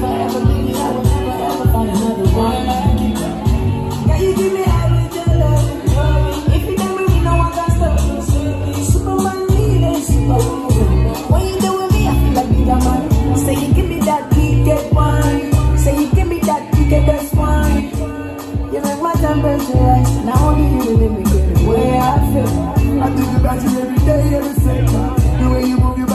never ever leave me. I will never ever find another one like you. Yeah, you give me everything, love. If you never me, no one can stop me. Superman, me, superwoman. When you do with me, I feel like bigger man. Say you give me that wicked wine. Say you give me that wicked wine. You make my temperature rise. Now only you really make it the way I feel. I think about you every day, every second. The way you move your